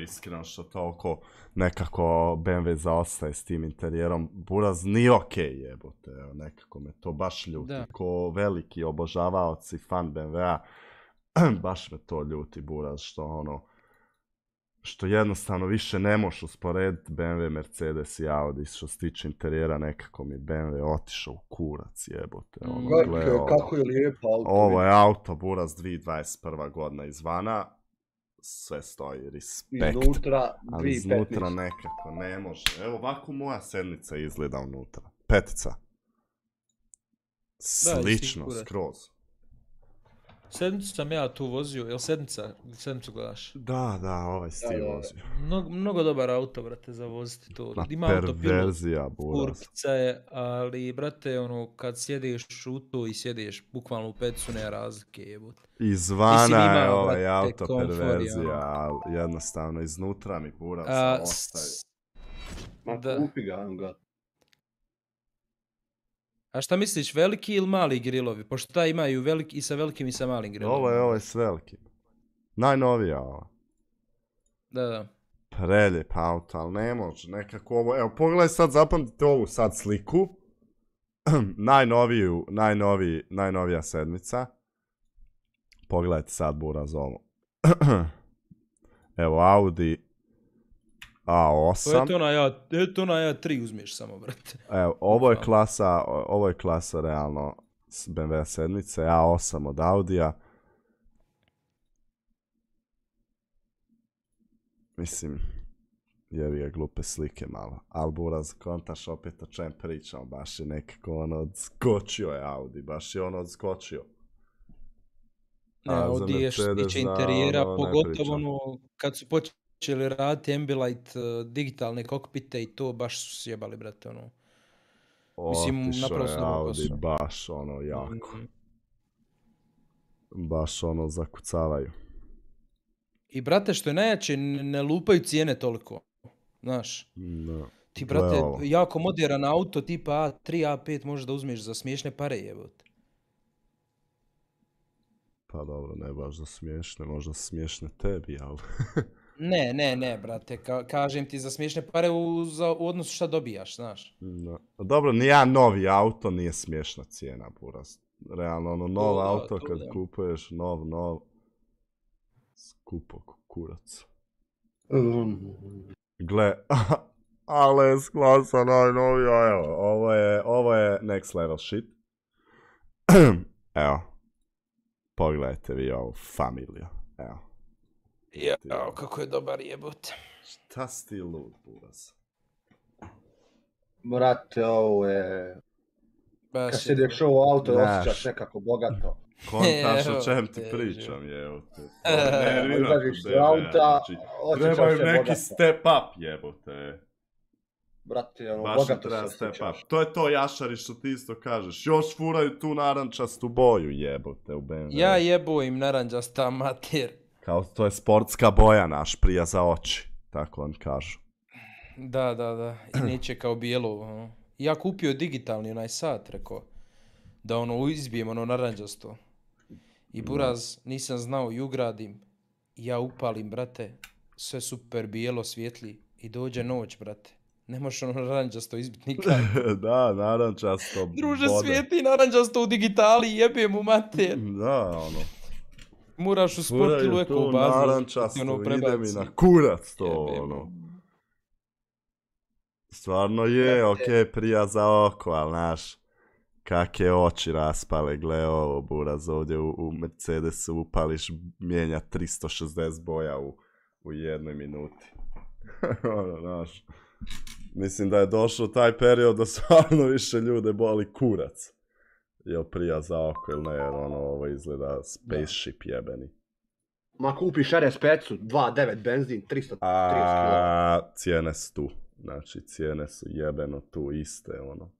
iskreno što toliko nekako BMW zaostaje s tim interijerom. Buraz nije okej, jebote, nekako me to baš ljuti. Da. Ko veliki obožavaoc i fan BMW-a, baš me to ljuti, Buraz, što jednostavno više ne možeš usporediti BMW, Mercedes i Audi. Što se tiče interijera, nekako mi BMW otišao u kurac, jebote. Kako je lijepo auto. Ovo je auto, Buraz, 2021. godina izvana. Sve stoji, respekt. Ali iznutra nekako ne može. Evo ovako moja sedmica izgleda unutra. Petica. Slično, skroz. Sedmicu sam ja tu vozio, jel sedmicu gledaš? Da, ovaj si ti vozio. Mnogo dobar auto, brate, za voziti to. Ima perverzija, Buraz. Kurkica je, ali, brate, kad sjediš u to i sjediš bukvalno u peticu, nema razlike, jebote. Izvana je ovaj auto perverzija, ali jednostavno iznutra mi Buraz ostaje. Ma kupi ga, A šta misliš, veliki ili mali grilovi? Pošto ta imaju i sa velikim i sa malim grilovima. Ovo je s velikim. Najnovija ova. Da. Preljep auto, ali ne može nekako ovo. Evo, pogledaj sad, zapamtite ovu sad sliku. Najnovija sedmica. Pogledajte sad, Buraz, ovo. Evo, Audi A8. To na A3 uzmiješ samo, brate. Evo, ovo je klasa realno BMW sedmice, A8 od Audija. Mislim, jevi je glupe slike malo. Ali Buraz, kontaš opet o čem pričam, baš je nekako odskočio je Audi, baš je odskočio. Ne, Audi je što tiče interijera, pogotovo kad su počeli raditi Ambilight digitalne kokpite i to baš su sjebali, brate, Mislim, otišao je Audi, baš jako. Baš zakucavaju. I, brate, što je najjače, ne lupaju cijene toliko, znaš. No. Ti, brate, jako modern auto tipa A3, A5 možeš da uzmeš za smiješne pare, jebote. Pa dobro, ne baš za smiješne, možda smiješne tebi, ali... Ne, brate, kažem ti za smiješne pare u odnosu šta dobijaš, znaš. No. Dobro, nijedan novi auto nije smiješna cijena, Buraz. Realno, nov auto kad kupuješ, nov, skupo kurac. Gle, ali S-klasa najnovija, evo, ovo je next level shit. Evo, pogledajte vi ovu familiju, evo. Jao, kako je dobar, jebote. Šta si ti lud, Buraz? Brate, ovo je... Kad sjediš ovo auto, osjećaš nekako bogato. Kontaš o čem ti pričam, jebote. Izađeš iz auta, osjećaš se bogato. Trebaju neki step up, jebote. Brate, bogato se osjećaš. To je to, Jašari, što ti isto kažeš. Još furaju tu narančastu boju, jebote, u BMW. Ja jebojim narančasta mater. Kao to je sportska boja naš, prija za oči, tako on kažu. Da, i neće kao bijelo. Ja kupio digitalni onaj sat, rekao, da izbijem naranđasto. I Buraz, nisam znao i ugradim, ja upalim, brate, sve super bijelo svijetli i dođe noć, brate. Ne možeš naranđasto izbiti nikad. Da, naranđasto. Druže, svijeti naranđasto u digitali, jebem u mater. Da, Moraš u sportilu eko bazu. Narančasto, ide mi na kurac to, Stvarno je, okej, prija za oko, ali znaš, kakve oči raspale, gle ovo, Buraz, ovdje u Mercedesu upališ, mijenja 360 boja u jednoj minuti. Znaš, mislim da je došao taj period da stvarno više ljude boli kurac. Jel prija za oko ili ne, jer ovo izgleda spaceship jebeni. Ma kupiš RS5-u, 2.9 benzin, 330 kg. Cijene su tu. Znači, cijene su jebeno tu iste,